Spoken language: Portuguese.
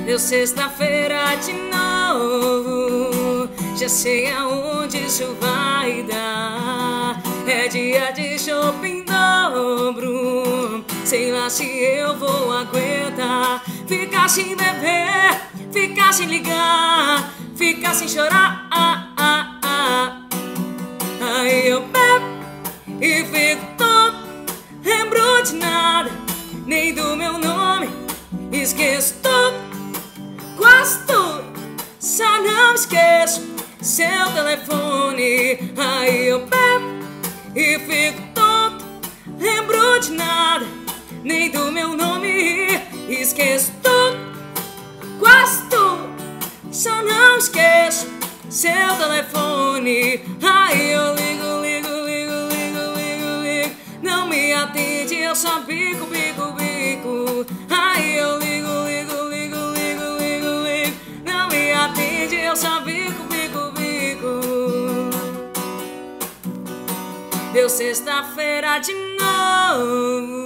Deu sexta-feira de novo. Já sei aonde isso vai dar. É dia de shopping dobro. Sei lá se eu vou aguentar. Ficar sem beber, ficar sem ligar, ficar sem chorar. Aí eu bebo e fico tonto. Lembro de nada, nem do meu nome. Esqueço tudo, quase tudo. Só não esqueço seu telefone. Aí eu bebo e fico tonto. Lembro de nada, nem do meu nome. Esqueço tudo, quase tudo. Só não esqueço seu telefone. Aí eu ligo. Não me atende, eu só bico. Aí eu ligo. Não me atende, eu só bico. Deu sexta-feira de novo.